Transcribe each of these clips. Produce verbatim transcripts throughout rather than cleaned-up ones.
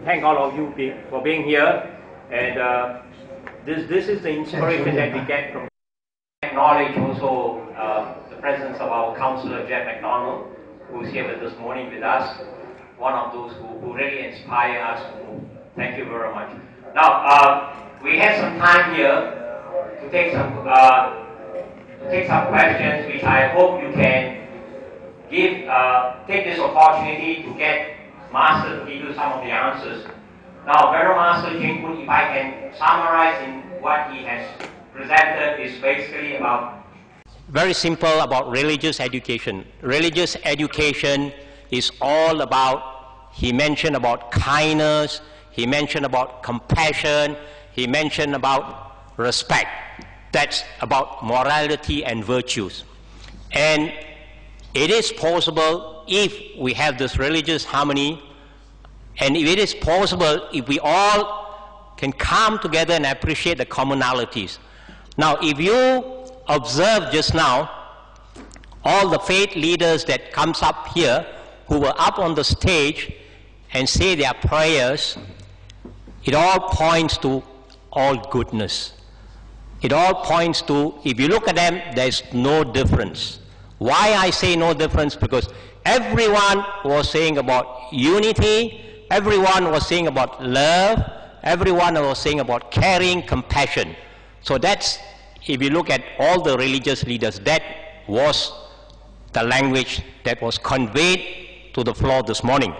thank all of you be, for being here. And uh, this this is the inspiration that we get from. Acknowledge also uh, the presence of our councillor Jeff McDonald, who's here with this morning with us. One of those who, who really inspire us to move. Thank you very much. Now uh, we have some time here to take some uh, to take some questions, which I hope you can give. Uh, take this opportunity to get Master to give you some of the answers. Now, Venerable Master Cheng Kun, if I can summarize in what he has presented, is basically about very simple about religious education. Religious education is all about, he mentioned about kindness, he mentioned about compassion, he mentioned about respect. That's about morality and virtues. And it is possible if we have this religious harmony, and if it is possible if we all can come together and appreciate the commonalities. Now, if you observe just now, all the faith leaders that comes up here, who were up on the stage and say their prayers, it all points to all goodness. It all points to, if you look at them, there's no difference. Why I say no difference? Because everyone was saying about unity, everyone was saying about love, everyone was saying about caring, compassion. So that's, if you look at all the religious leaders, that was the language that was conveyed to the floor this morning.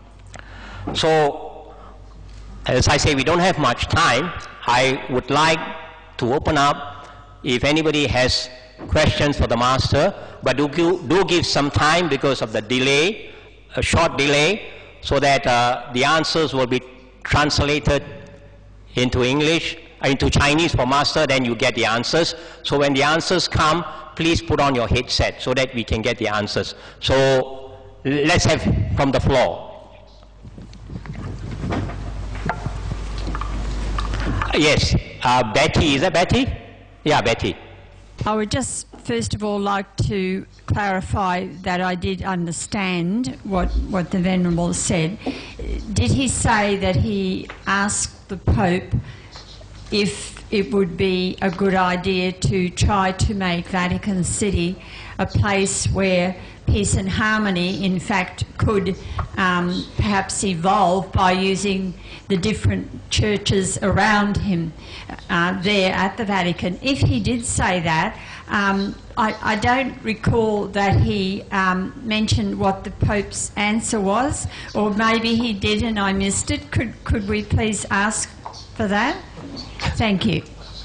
So, as I say, we don't have much time. I would like to open up if anybody has questions for the Master, but do, do give some time because of the delay, a short delay, so that uh, the answers will be translated into English, into Chinese for Master, then you get the answers. So when the answers come, please put on your headset so that we can get the answers. So let's have from the floor. Yes, uh, Betty, is that Betty? Yeah, Betty. I would just first of all like to clarify that I did understand what, what the Venerable said. Did he say that he asked the Pope if it would be a good idea to try to make Vatican City a place where peace and harmony, in fact, could um, perhaps evolve by using the different churches around him uh, there at the Vatican? If he did say that, um, I, I don't recall that he um, mentioned what the Pope's answer was, or maybe he did and I missed it. Could, could we please ask for that? Thank you.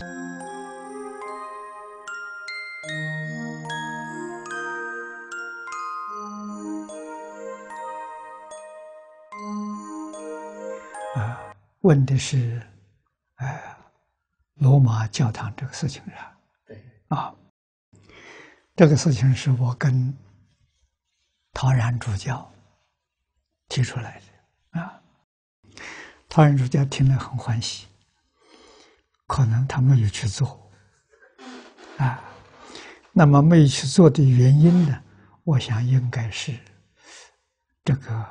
啊，问的是，呃，罗马教堂这个事情上，对啊，这个事情是我跟陶然主教提出来的啊，陶然主教听了很欢喜，可能他没有去做啊，那么没有去做的原因呢，我想应该是这个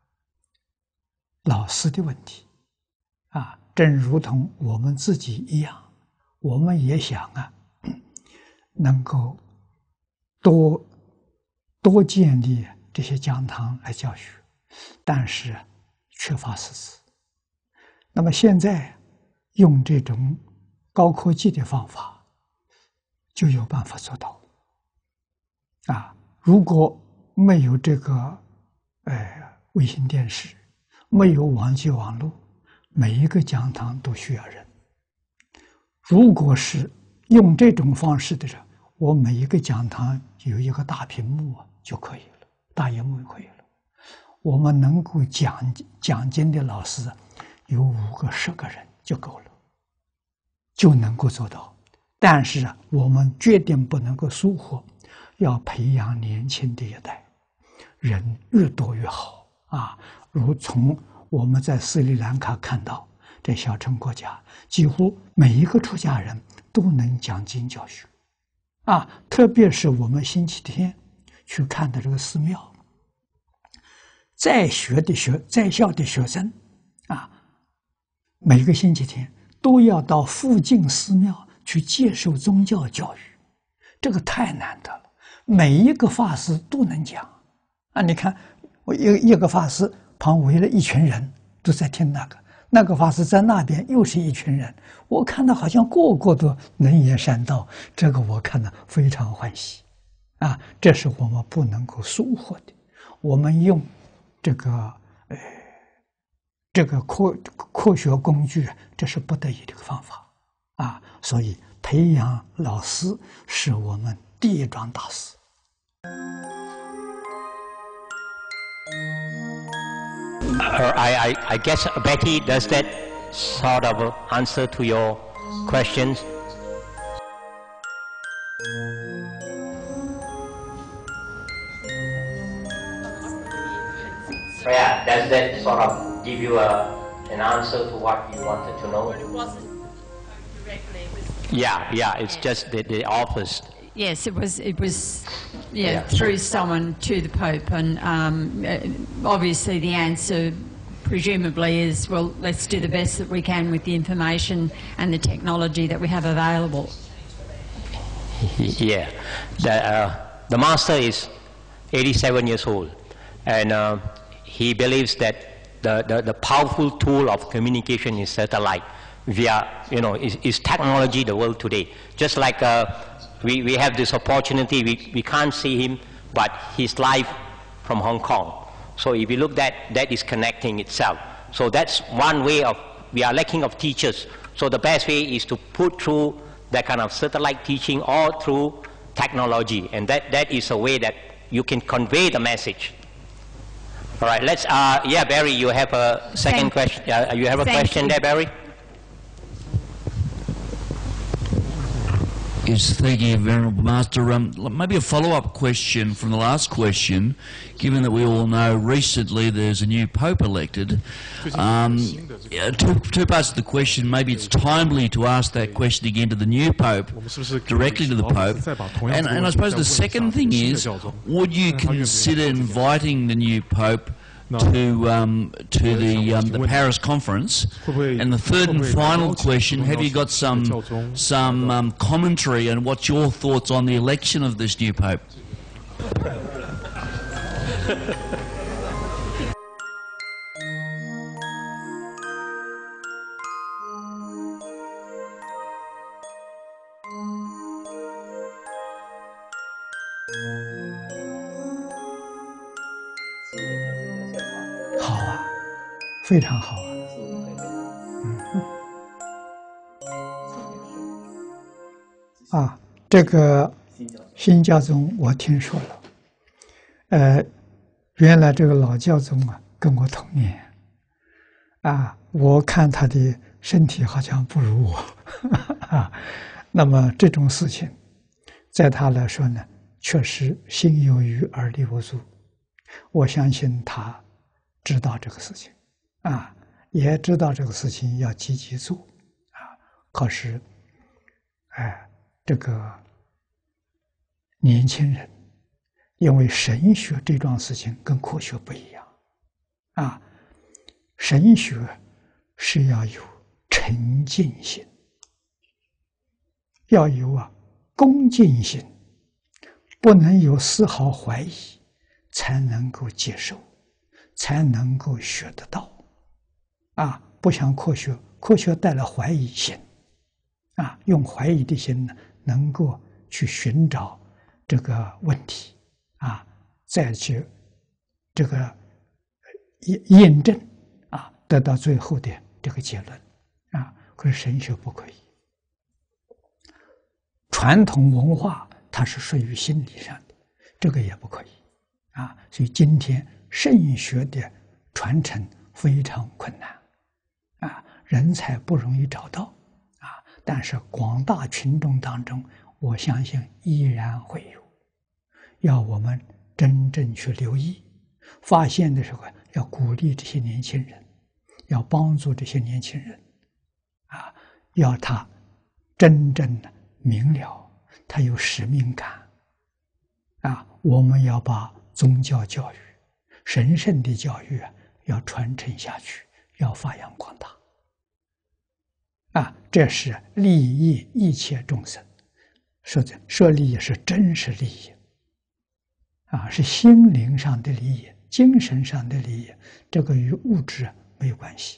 老师的问题啊，正如同我们自己一样，我们也想啊，能够多多建立这些讲堂来教学，但是缺乏师资。那么现在用这种高科技的方法，就有办法做到啊。如果没有这个呃卫星电视，没有网际网络，每一个讲堂都需要人。如果是用这种方式的人，我每一个讲堂有一个大屏幕就可以了，大荧幕就可以了。我们能够讲讲经的老师有五个、十个人就够了，就能够做到。但是我们决定不能够疏忽，要培养年轻的一代，人越多越好啊！如从我们在斯里兰卡看到，这小乘国家几乎每一个出家人都能讲经教学啊！特别是我们星期天去看的这个寺庙，在学的学在校的学生啊，每个星期天都要到附近寺庙去接受宗教教育，这个太难得了。每一个法师都能讲啊！你看，我一一个法师旁围了一群人，都在听那个；那个法师在那边又是一群人，我看到好像个个都能言善道，这个我看了非常欢喜啊！这是我们不能够疏忽的。我们用这个呃这个科科学工具，这是不得已的一个方法啊！所以培养老师是我们第一桩大事。 Uh, I, I, I guess, Betty, does that sort of answer to your questions? Yeah, does that sort of give you a, an answer to what you wanted to know? It wasn't directly. It was Yeah, yeah, it's just the, the office. Yes, it was. It was, yeah, Yeah. through someone to the Pope, and um, uh, obviously the answer, presumably, is well, let's do the best that we can with the information and the technology that we have available. Yeah, the, uh, the master is eighty-seven years old, and uh, he believes that the, the, the powerful tool of communication is satellite via, you know, is, is technology the world today. Just like uh, we, we have this opportunity, we, we can't see him, but he's live from Hong Kong. So if you look at that, is connecting itself. So that's one way of, we are lacking of teachers. So the best way is to put through that kind of satellite teaching or through technology. And that, that is a way that you can convey the message. All right, let's, uh, yeah, Barry, you have a second Thank, question. Uh, you have a question you. there, Barry? Yes, thank you, Venerable Master. Um, maybe a follow-up question from the last question, given that we all know recently there's a new Pope elected. Um, yeah, two, two parts of the question. Maybe it's timely to ask that question again to the new Pope, directly to the Pope. And, and I suppose the second thing is, would you consider inviting the new Pope to um, to the um, the Paris conference? And the third and final question: have you got some some um, commentary on what's your thoughts on the election of this new Pope? 好啊，非常好啊。嗯，啊，这个新教宗我听说了，呃，原来这个老教宗啊跟我同年，啊，我看他的身体好像不如我，啊，那么这种事情，在他来说呢，确实心有余而力不足。我相信他知道这个事情，啊，也知道这个事情要积极做，啊，可是，哎，这个年轻人，因为神学这桩事情跟科学不一样，啊，神学是要有沉静心，要有啊恭敬心，不能有丝毫怀疑，才能够接受，才能够学得到，啊，不像科学，科学带来怀疑心，啊，用怀疑的心呢，能够去寻找这个问题，啊，再去这个验验证，啊，得到最后的这个结论，啊，可是神学不可以，传统文化它是属于心理上的，这个也不可以。啊，所以今天圣学的传承非常困难，啊，人才不容易找到，啊，但是广大群众当中，我相信依然会有，要我们真正去留意，发现的时候要鼓励这些年轻人，要帮助这些年轻人，啊，要他真正的明了，他有使命感，啊，我们要把宗教教育、神圣的教育啊，要传承下去， 要发扬光大。啊，这是利益一切众生，说的说利益是真实利益，啊，是心灵上的利益、精神上的利益，这个与物质没有关系。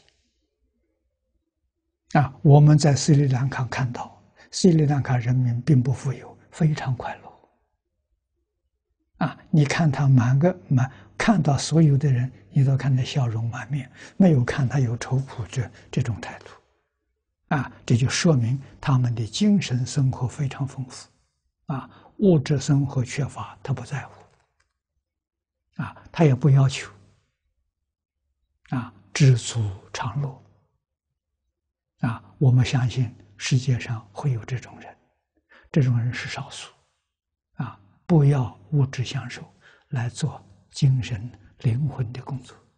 啊，我们在斯里兰卡看到，斯里兰卡人民并不富有，非常快乐。啊，你看他满个满，看到所有的人，你都看他笑容满面，没有看他有愁苦这这种态度。啊，这就说明他们的精神生活非常丰富，啊，物质生活缺乏他不在乎，啊，他也不要求，啊，知足常乐，啊，我们相信世界上会有这种人，这种人是少数，啊，不要物质享受，来做精神灵魂的工作，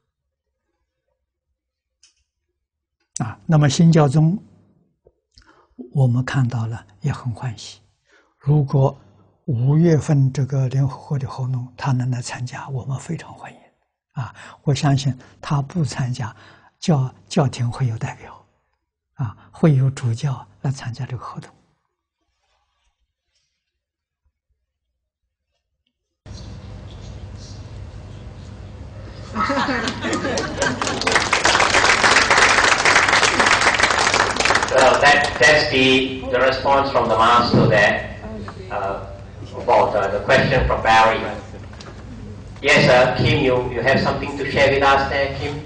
啊，那么新教宗。我们看到了也很欢喜。如果五月份这个联合国的活动他能来参加，我们非常欢迎。啊，我相信他不参加，教教廷会有代表，啊，会有主教来参加这个活动。 Well, that, that's the, the response from the master there uh, about uh, the question from Barry. Yes, sir, Kim, you, you have something to share with us there, Kim?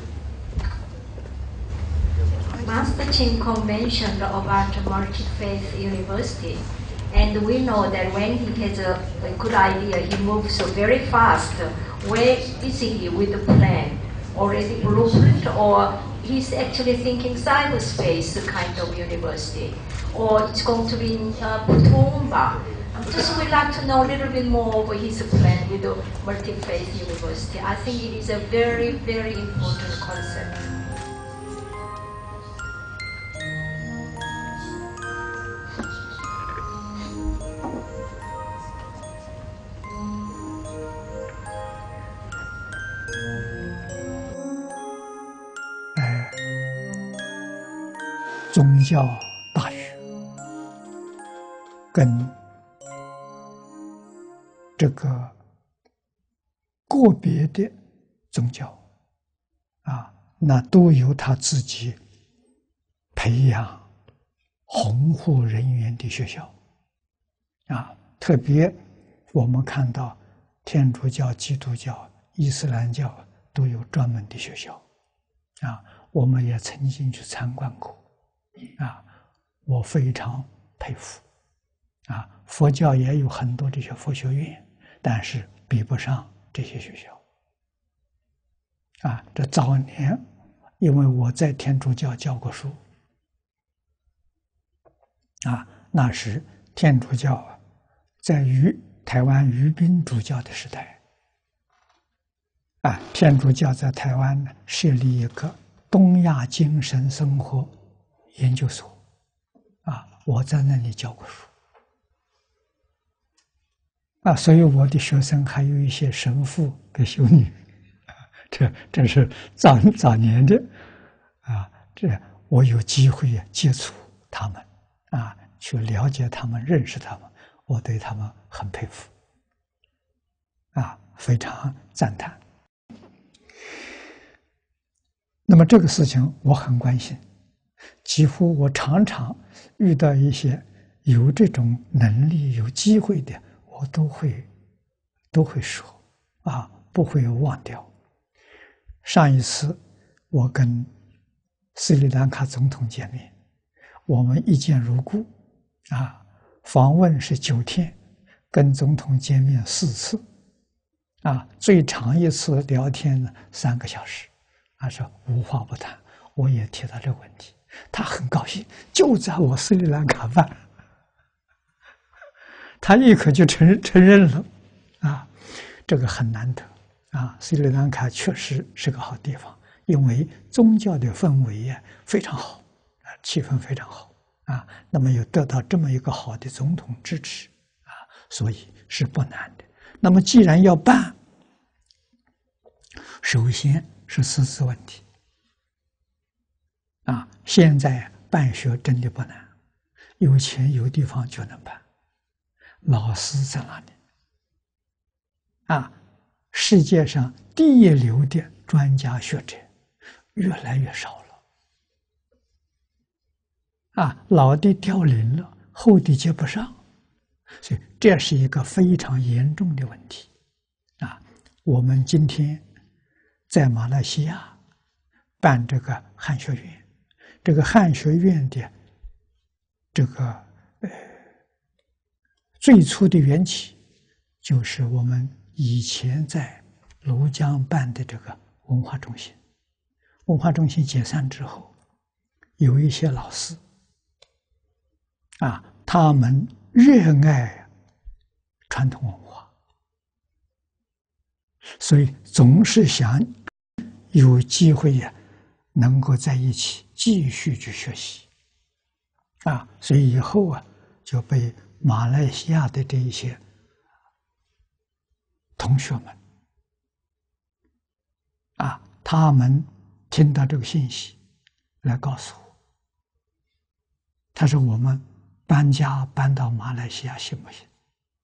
Master Chin Kong mentioned about multi-faith university, and we know that when he has a, a good idea, he moves very fast. Where is he with the plan? Already blueprint, or he's actually thinking cyberspace kind of university, or it's going to be in uh, Putumba. Just we'd like to know a little bit more over his plan with the multi-faith university. I think it is a very, very important concept. Eh, 宗教大学跟这个个别的宗教啊，那都有他自己培养弘护人员的学校啊。特别我们看到天主教、基督教、伊斯兰教都有专门的学校啊。我们也曾经去参观过啊，我非常佩服啊。佛教也有很多这些佛学院，但是比不上这些学校啊。这早年因为我在天主教教过书啊，那时天主教啊在于台湾于宾主教的时代啊，天主教在台湾呢设立一个东亚精神生活研究所啊，我在那里教过书啊，所以我的学生还有一些神父跟修女，这这是早早年的啊，这我有机会接触他们啊，去了解他们、认识他们，我对他们很佩服啊，非常赞叹。那么这个事情我很关心，几乎我常常遇到一些有这种能力、有机会的，我都会都会说啊，不会忘掉。上一次我跟斯里兰卡总统见面，我们一见如故啊，访问是九天，跟总统见面四次啊，最长一次聊天呢三个小时。他说无话不谈，我也提到这个问题，他很高兴，就在我斯里兰卡办，他立刻就承认承认了，啊，这个很难得啊！斯里兰卡确实是个好地方，因为宗教的氛围呀非常好，啊，气氛非常好啊。那么有得到这么一个好的总统支持啊，所以是不难的。那么既然要办，首先是师资问题啊，现在办学真的不难，有钱有地方就能办，老师在哪里？啊，世界上第一流的专家学者越来越少了，啊，老的凋零了，后的接不上，所以这是一个非常严重的问题。啊，我们今天在马来西亚办这个汉学院，这个汉学院的这个呃最初的缘起，就是我们以前在庐江办的这个文化中心。文化中心解散之后，有一些老师啊，他们热爱传统文化，所以总是想有机会呀，能够在一起继续去学习啊，所以以后啊就被马来西亚的这一些同学们啊，他们听到这个信息来告诉我，他说我们搬家搬到马来西亚行不行？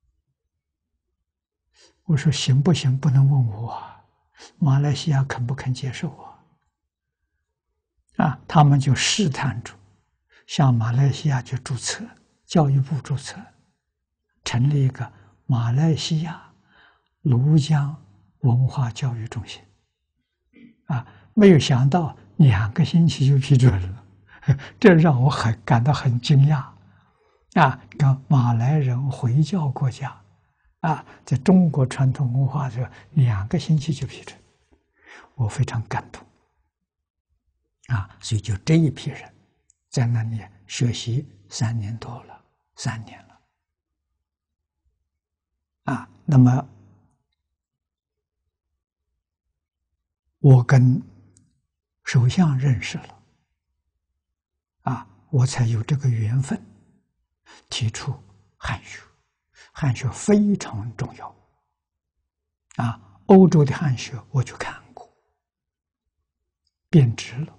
我说行不行不能问我啊，马来西亚肯不肯接受我啊？他们就试探着向马来西亚去注册，教育部注册，成立一个马来西亚庐江文化教育中心啊，没有想到两个星期就批准了，这让我很感到很惊讶啊！跟马来人回教国家啊，在中国传统文化这两个星期就批准，我非常感动啊！所以就这一批人在那里学习三年多了，三年了啊。那么我跟首相认识了啊，我才有这个缘分提出汉学。汉学非常重要啊！欧洲的汉学我去看过，变质了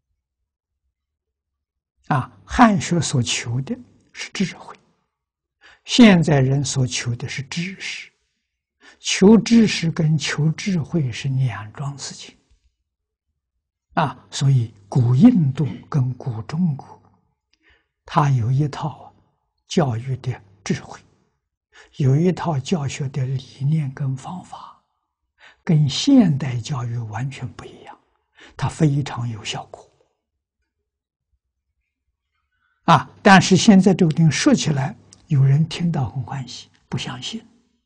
啊！汉学所求的是智慧，现在人所求的是知识，求知识跟求智慧是两桩事情啊！所以古印度跟古中国，它有一套教育的智慧，有一套教学的理念跟方法，跟现代教育完全不一样，它非常有效果啊！但是现在这个东西说起来，有人听到很欢喜，不相信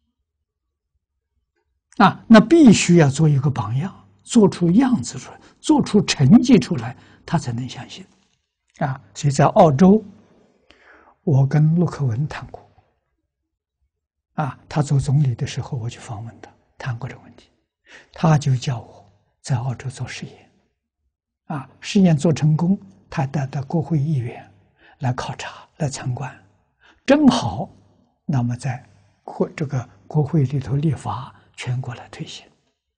啊！那必须要做一个榜样，做出样子出来，做出成绩出来，他才能相信啊！所以在澳洲，我跟陆克文谈过啊，他做总理的时候，我去访问他，谈过这个问题，他就叫我在澳洲做实验，啊，实验做成功，他带到国会议员来考察、来参观，正好，那么在国这个国会里头立法，全国来推行，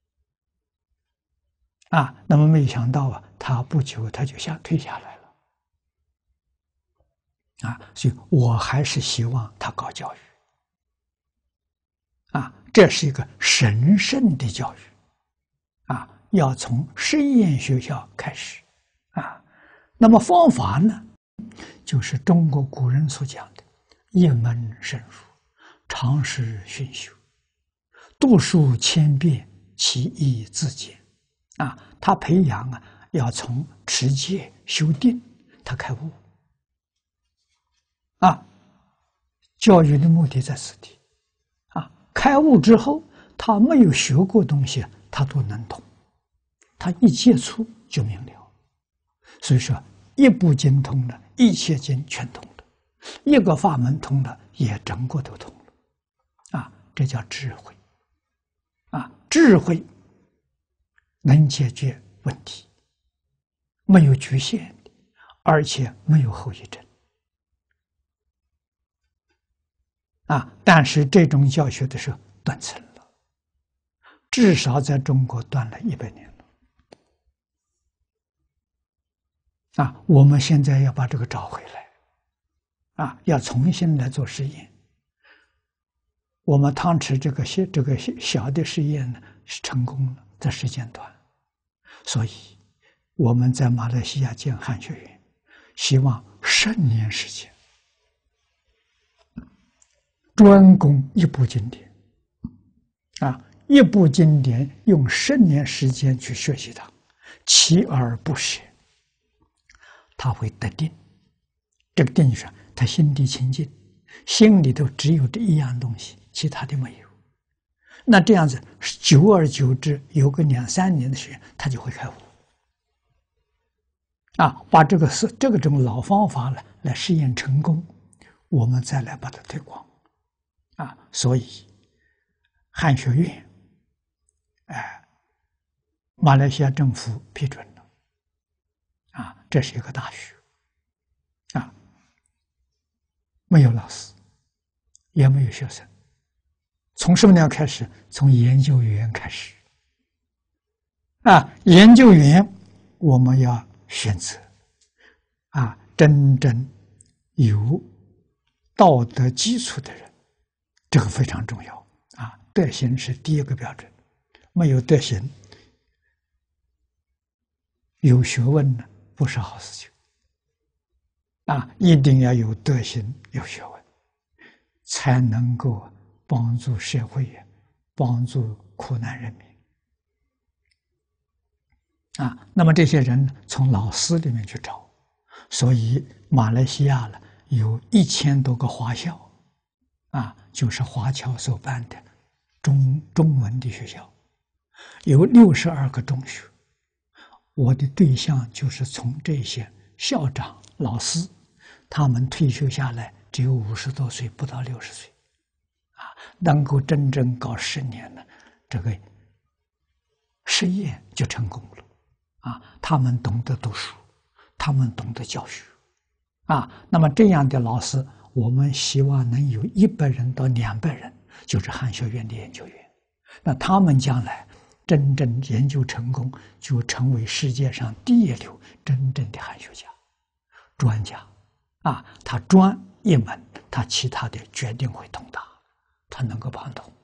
啊，那么没想到啊，他不久他就下退下来了，啊，所以我还是希望他搞教育。啊，这是一个神圣的教育，啊，要从实验学校开始，啊，那么方法呢，就是中国古人所讲的“一门深入，常识熏修，读书千遍，其义自见”。啊，他培养啊，要从持戒修定，他开悟。啊，教育的目的在此地。开悟之后，他没有学过东西，他都能懂，他一接触就明了。所以说，一部经通了，一切经全通了；一个法门通了，也整个都通了。啊，这叫智慧。啊，智慧能解决问题，没有局限的，而且没有后遗症。啊！但是这种教学的是断层了，至少在中国断了一百年了。 啊，我们现在要把这个找回来，啊，要重新来做实验。我们汤池这个小这个小的实验呢是成功了，在时间段，所以我们在马来西亚建汉学院，希望十年时间，专攻一部经典，啊，一部经典用十年时间去学习它，锲而不舍，他会得定。这个定是他心地清净，心里头只有这一样东西，其他的没有。那这样子，久而久之，有个两三年的时间，他就会开悟。啊，把这个是这个种老方法来来试验成功，我们再来把它推广。啊，所以汉学院，哎，马来西亚政府批准了。啊，这是一个大学。啊，没有老师，也没有学生。从什么样开始？从研究员开始。啊，研究员我们要选择啊，真正有道德基础的人，这个非常重要啊。德行是第一个标准，没有德行，有学问呢不是好事情啊，一定要有德行、有学问，才能够帮助社会，帮助苦难人民啊。那么这些人从老师里面去找，所以马来西亚了有一千多个华校啊，就是华侨所办的中中文的学校，有六十二个中学。我的对象就是从这些校长、老师，他们退休下来只有五十多岁，不到六十岁。能够真正搞十年了，这个实验就成功了啊！他们懂得读书，他们懂得教学啊。那么这样的老师，我们希望能有一百人到两百人，就是汉学院的研究员。那他们将来真正研究成功，就成为世界上第一流真正的汉学家、专家啊。他专一门，他其他的决定会通达。他能够帮通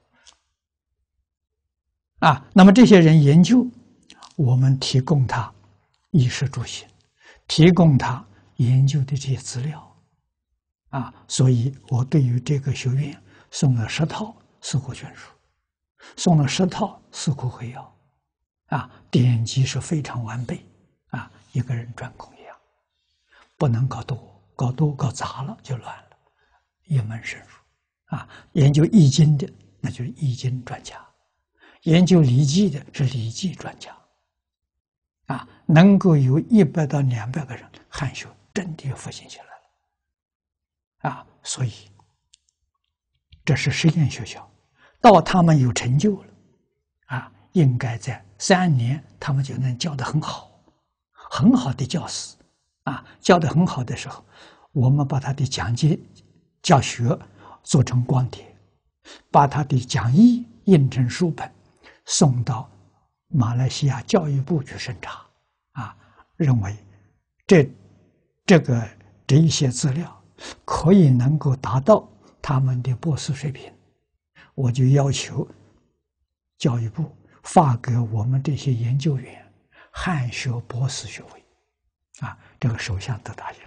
啊，那么这些人研究，我们提供他衣食住行，提供他研究的这些资料啊，所以我对于这个学院送了十套四库全书，送了十套四库会要啊，典籍是非常完备啊，一个人专攻一样，不能搞多，搞多搞杂了就乱了，一门深入。啊，研究易经的那就是易经专家，研究礼记的是礼记专家，啊，能够有一百到两百个人，汉学真的复兴起来了，啊，所以这是实验学校，到他们有成就了，啊，应该在三年他们就能教得很好，很好的教师，啊，教得很好的时候，我们把他的讲解教学做成光碟，把他的讲义印成书本，送到马来西亚教育部去审查，啊，认为这这个这一些资料可以能够达到他们的博士水平，我就要求教育部发给我们这些研究员汉学博士学位，啊，这个首相都答应了。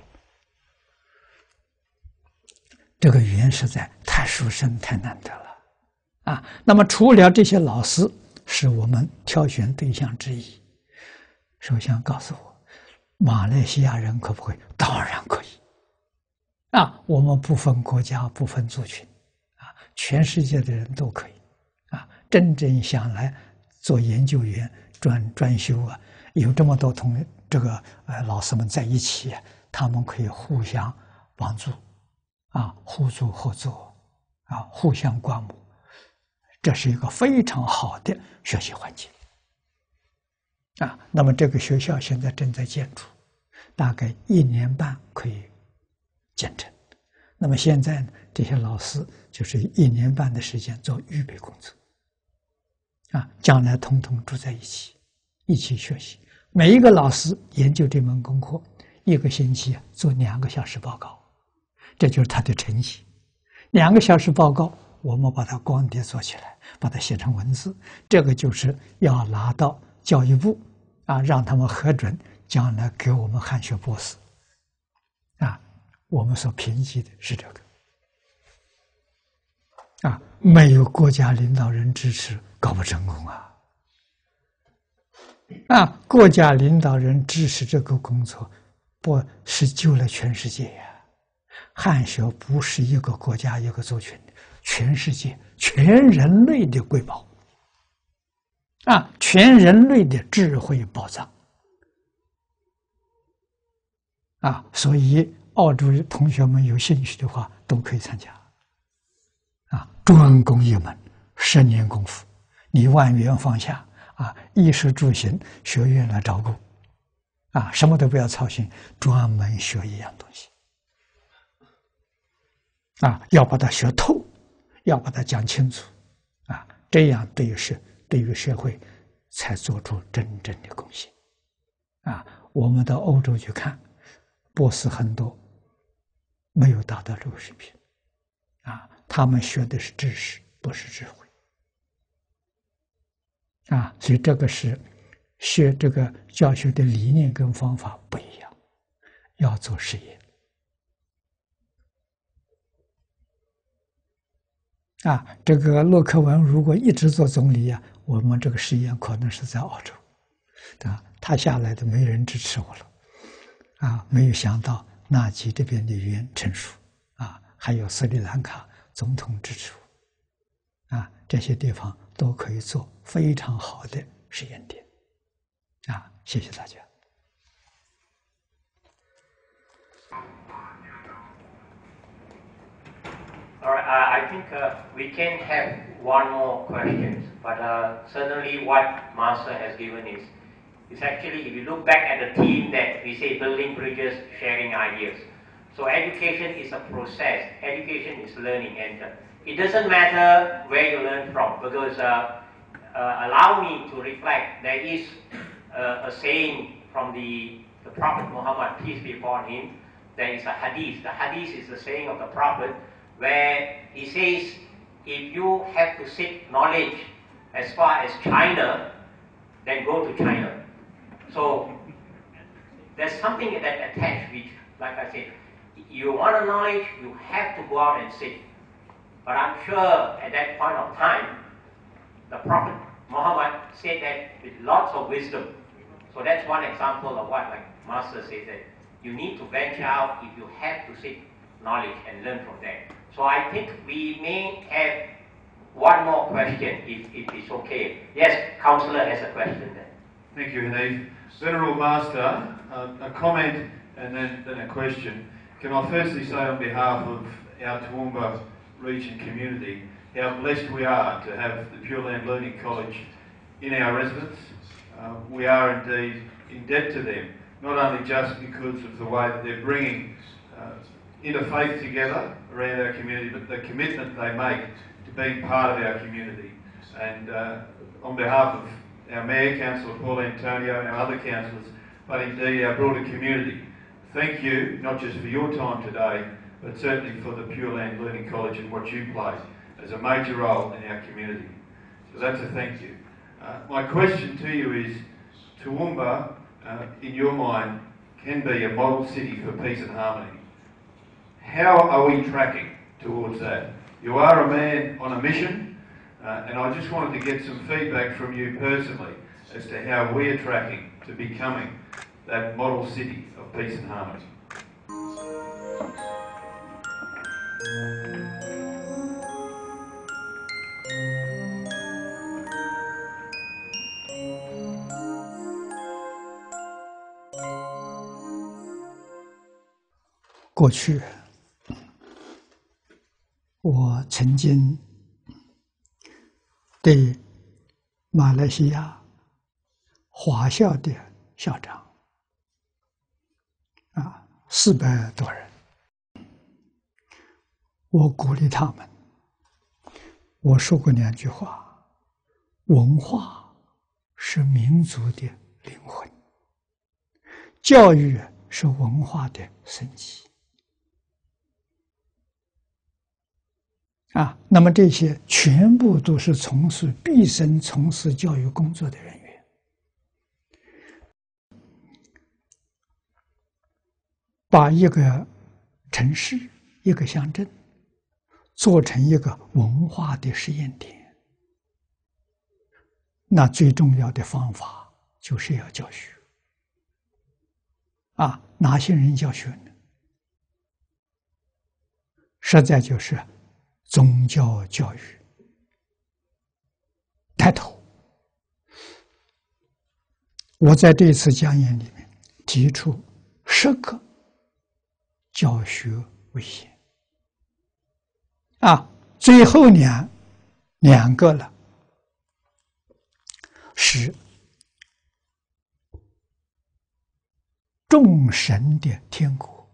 这个缘实在太殊胜、太难得了，啊！那么除了这些老师是我们挑选对象之一，首相告诉我，马来西亚人可不可以？当然可以，啊！我们不分国家、不分族群，啊，全世界的人都可以，啊！真正想来做研究员、专专修啊，有这么多同这个呃老师们在一起，他们可以互相帮助。啊，互助合作，啊，互相观摩，这是一个非常好的学习环境。啊，那么这个学校现在正在建筑，大概一年半可以建成。那么现在呢，这些老师就是一年半的时间做预备工作。啊，将来统统住在一起，一起学习。每一个老师研究这门功课， 一个星期做两个小时报告，这就是他的诚意。两个小时报告，我们把它光碟做起来，把它写成文字，这个就是要拿到教育部啊，让他们核准，将来给我们汉学博士。啊，我们所评级的是这个。啊，没有国家领导人支持，搞不成功啊！啊，国家领导人支持这个工作，不是救了全世界呀！汉学不是一个国家一个族群，全世界、全人类的瑰宝啊，全人类的智慧宝藏啊！所以，澳洲同学们有兴趣的话，都可以参加。啊，专攻一门，十年功夫，你万元放下啊，衣食住行学院来照顾，啊，什么都不要操心，专门学一样东西，啊，要把它学透，要把它讲清楚，啊，这样对于社对于社会才做出真正的贡献，啊，我们到欧洲去看，博士很多没有达到这个水平，啊。他们学的是知识，不是智慧，啊，所以这个是学这个教学的理念跟方法不一样，要做实验，啊，这个洛克文如果一直做总理呀、啊，我们这个实验可能是在澳洲，啊，他下来的没人支持我了，啊，没有想到纳吉这边的语言成熟，啊，还有斯里兰卡。总统支持我，啊，这些地方都可以做非常好的实验点，啊，谢谢大家。 All right, uh, I think uh, we can have one more question, but uh, certainly what Master has given is, is actually, if you look back at the theme that we say building bridges, sharing ideas. So education is a process. Education is learning, and uh, it doesn't matter where you learn from, because uh, uh, allow me to reflect. There is uh, a saying from the, the Prophet Muhammad, peace be upon him. There is a hadith. The hadith is the saying of the Prophet, where he says, if you have to seek knowledge as far as China, then go to China. So there's something that attached, which, like I said, you want a knowledge, you have to go out and seek. But I'm sure at that point of time, the Prophet Muhammad said that with lots of wisdom. So that's one example of what, like Master says, that you need to venture out if you have to seek knowledge and learn from there. So I think we may have one more question, if, if it's okay. Yes, Councillor has a question there. Thank you, Hanif. Venerable Master, uh, a comment and then, then a question. Can I firstly say on behalf of our Toowoomba region community how blessed we are to have the Pure Land Learning College in our residence. Uh, we are indeed in debt to them, not only just because of the way that they're bringing uh, interfaith together around our community, but the commitment they make to being part of our community. And uh, on behalf of our Mayor, Councillor Paul Antonio, and our other councillors, but indeed our broader community, thank you, not just for your time today, but certainly for the Pure Land Learning College and what you play as a major role in our community. So that's a thank you. Uh, my question to you is, Toowoomba, uh, in your mind, can be a model city for peace and harmony. How are we tracking towards that? You are a man on a mission, uh, and I just wanted to get some feedback from you personally as to how we're tracking to becoming that model city of peace and harmony. 过去，我曾经对马来西亚华校的校长啊，四百多人，我鼓励他们。我说过两句话：文化是民族的灵魂，教育是文化的升级。啊，那么这些全部都是从事毕生从事教育工作的人员，把一个城市、一个乡镇做成一个文化的实验点，那最重要的方法就是要教学。啊，哪些人教学呢？实在就是宗教教育带头。我在这次讲演里面提出十个教学危险。啊，最后两两个了，是众神的天国，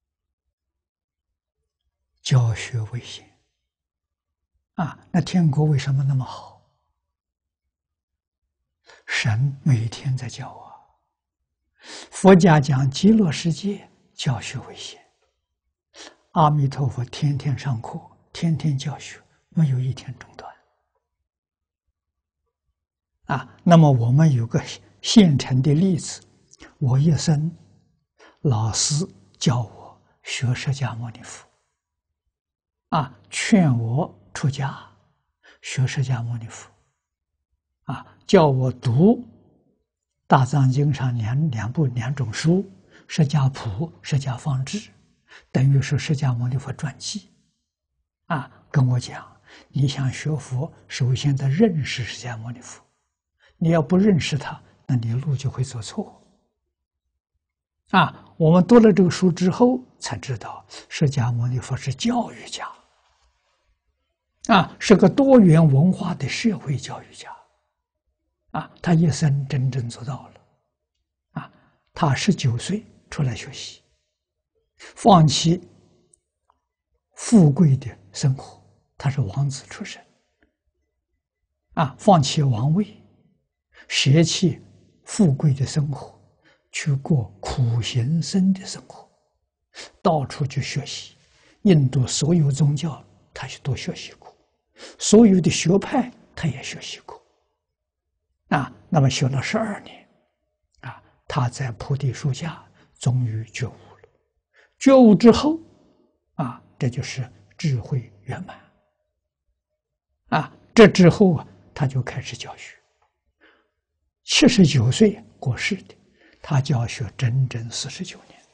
教学危险。啊，那天国为什么那么好？神每天在教啊。佛家讲极乐世界，教学危险。阿弥陀佛天天上课，天天教学，没有一天中断。啊，那么我们有个现成的例子，我一生老师教我学释迦牟尼佛，啊，劝我出家学释迦牟尼佛，啊，叫我读大藏经上两两部两种书，释迦谱、释迦方志，等于是释迦牟尼佛传记。啊，跟我讲，你想学佛，首先得认识释迦牟尼佛，你要不认识他，那你路就会走错。啊，我们读了这个书之后，才知道释迦牟尼佛是教育家，啊，是个多元文化的社会教育家，啊，他一生真正做到了。啊，他十九岁出来学习，放弃富贵的生活，他是王子出身，啊，放弃王位，舍弃富贵的生活，去过苦行僧的生活，到处去学习。印度所有宗教他都学习过，所有的学派他也学习过。啊，那么学了十二年，啊，他在菩提树下终于觉悟了。觉悟之后，啊，这就是智慧圆满。啊，这之后啊，他就开始教学。七十九岁过世的，他教学整整四十九年。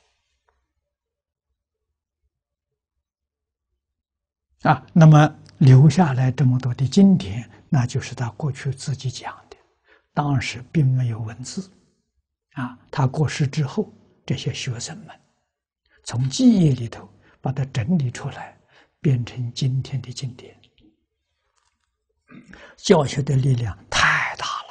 啊，那么留下来这么多的经典，那就是他过去自己讲的，当时并没有文字。啊，他过世之后，这些学生们从记忆里头把它整理出来，变成今天的经典。教学的力量太大了。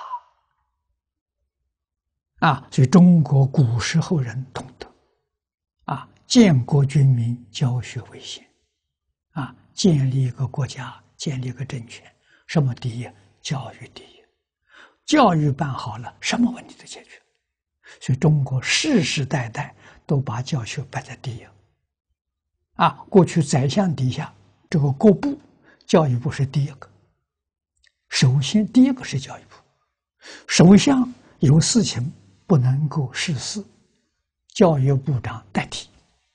啊，所以中国古时候人懂得，啊，建国军民，教学为先。啊，建立一个国家，建立一个政权，什么第一？教育第一。教育办好了，什么问题都解决。所以中国世世代代都把教学摆在第一。啊，过去宰相底下这个各部，教育部是第一个。首先，第一个是教育部。首相有事情不能够事事，教育部长代替。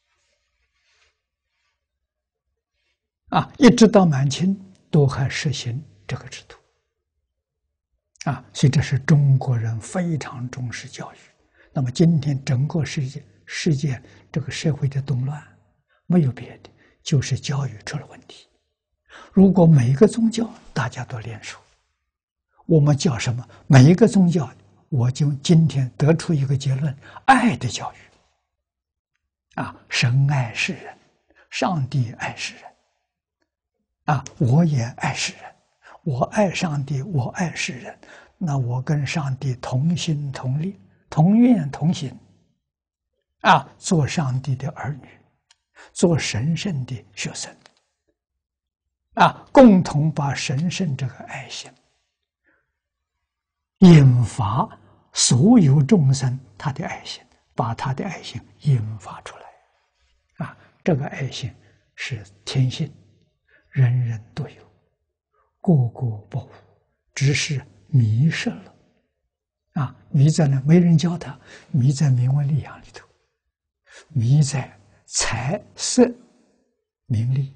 啊，一直到满清都还实行这个制度。啊，所以这是中国人非常重视教育。那么今天整个世界世界这个社会的动乱，没有别的，就是教育出了问题。如果每一个宗教大家都联手，我们叫什么？每一个宗教，我就今天得出一个结论：爱的教育。啊，神爱世人，上帝爱世人。啊，我也爱世人，我爱上帝，我爱世人，那我跟上帝同心同力，同愿同行。啊，做上帝的儿女，做神圣的学生。啊，共同把神圣这个爱心引发所有众生他的爱心，把把他的爱心引发出来。啊，这个爱心是天性，人人都有，个个不无，只是迷失了。啊，迷在呢，没人教他，迷在名闻利养里头，迷在财色名利。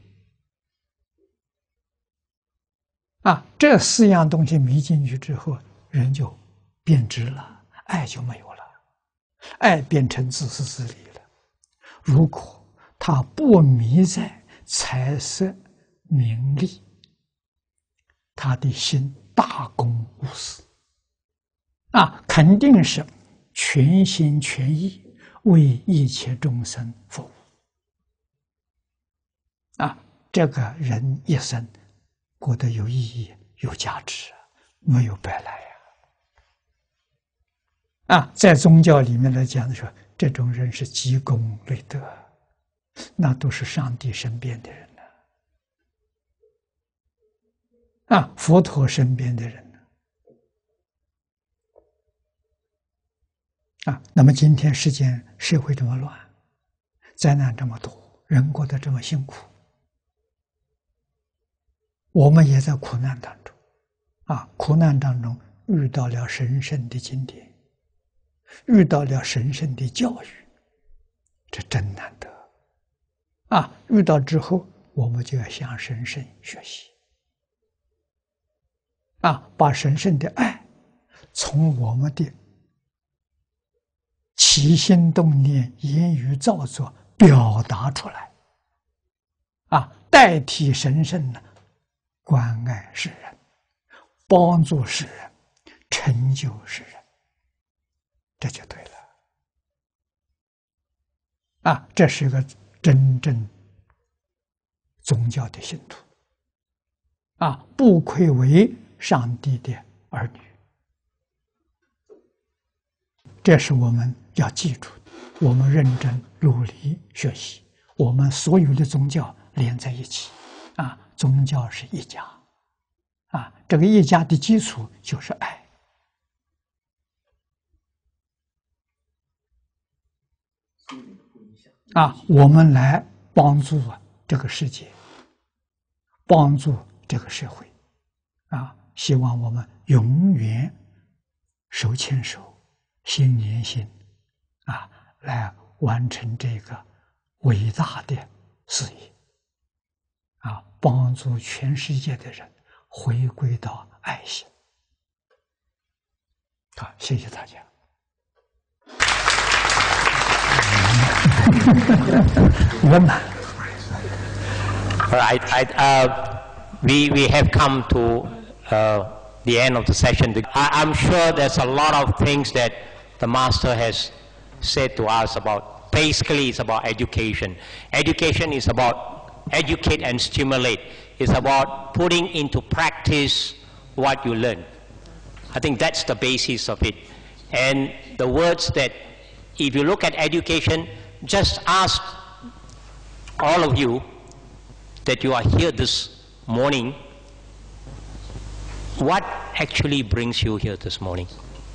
啊，这四样东西迷进去之后，人就变质了，爱就没有了，爱变成自私自利了。如果他不迷在财色名利，他的心大公无私，啊，肯定是全心全意为一切众生服务。啊，这个人一生过得有意义、有价值，没有白来呀！啊，在宗教里面来讲的说，这种人是积功累德，那都是上帝身边的人呢。啊，佛陀身边的人呢？啊，那么今天世间社会这么乱，灾难这么多，人过得这么辛苦。我们也在苦难当中，啊，苦难当中遇到了神圣的经典，遇到了神圣的教育，这真难得，啊，遇到之后我们就要向神圣学习，啊，把神圣的爱从我们的起心动念、言语造作表达出来，啊，代替神圣呢。关爱世人，帮助世人，成就世人，这就对了。啊，这是个真正宗教的信徒，啊，不愧为上帝的儿女。这是我们要记住的，我们认真努力学习，我们所有的宗教连在一起，啊。宗教是一家，啊，这个一家的基础就是爱。啊，我们来帮助这个世界，帮助这个社会，啊，希望我们永远手牵手、心连心，啊，来完成这个伟大的事业。啊，帮助全世界的人回归到爱心。好，谢谢大家。圆满。 All right, I, uh, we we have come to uh, the end of the session. I, I'm sure there's a lot of things that the Master has said to us about. Basically, it's about education. Education is about educate and stimulate. It's about putting into practice what you learn. I think that's the basis of it. And the words that, if you look at education, just ask all of you that you are here this morning, what actually brings you here this morning?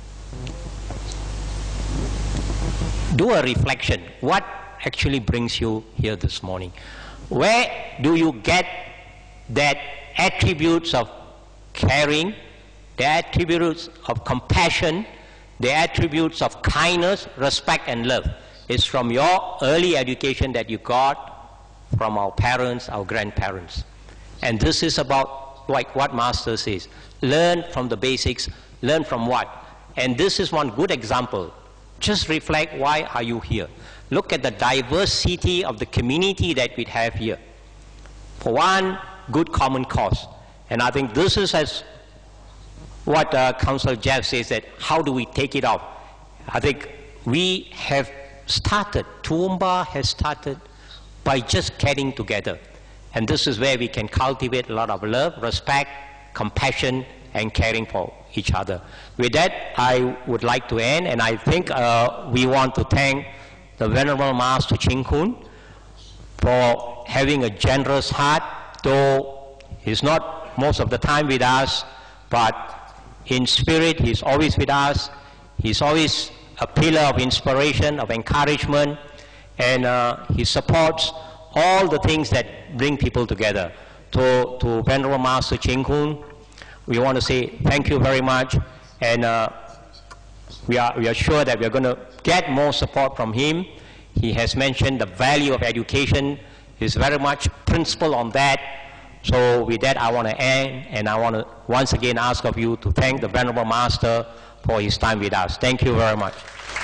Do a reflection. What actually brings you here this morning? Where do you get that attributes of caring, the attributes of compassion, the attributes of kindness, respect, and love? It's from your early education that you got from our parents, our grandparents. And this is about, like what Master says, learn from the basics, learn from what? And this is one good example. Just reflect, why are you here? Look at the diversity of the community that we have here. For one, good common cause. And I think this is as what uh, Councillor Jeff says, that how do we take it up? I think we have started, Toowoomba has started by just getting together. And this is where we can cultivate a lot of love, respect, compassion, and caring for each other. With that, I would like to end, and I think uh, we want to thank the Venerable Master Ching Khun for having a generous heart, though he's not most of the time with us, but in spirit he's always with us. He's always a pillar of inspiration, of encouragement, and uh, he supports all the things that bring people together. To, to Venerable Master Cheng Kung, we want to say thank you very much, and uh, we, are, we are sure that we are going to get more support from him. He has mentioned the value of education. He's very much principled on that. So with that, I want to end, and I want to once again ask of you to thank the Venerable Master for his time with us. Thank you very much.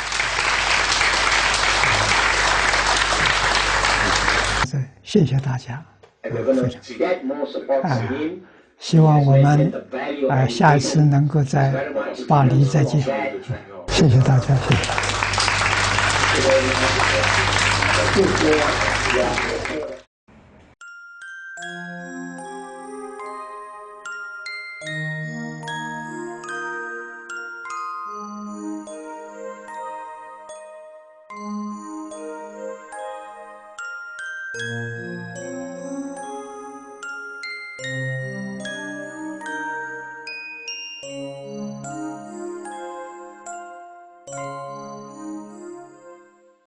谢谢大家。啊，希望我们啊下一次能够在巴黎再见。谢谢大家，谢谢。Thank you.